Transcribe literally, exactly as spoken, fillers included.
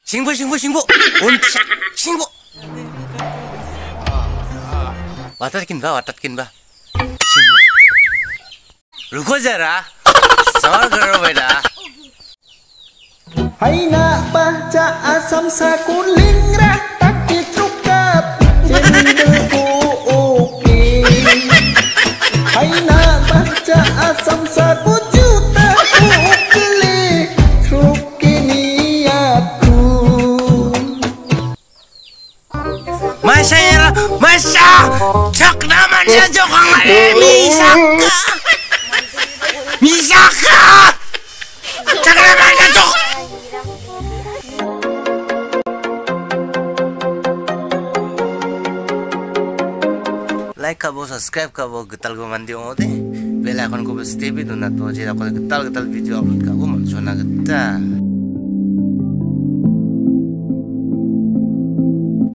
신고 신고 신고 온차 신고 वाटतkin बा वाटतkin बा रुको जरा सवाल करो बेटा Haina baca asam sakuling tak dicukap cendel oke. Haina baca asam saku juta ukele trukiniaku. Masya ya Masya cok namanya jokang ada misaka misaka cok namanya cok like kabo subscribe kabo getal go mandi ode bel icon ko bes tv do na to je ko getal getal video upload kabo mansona geta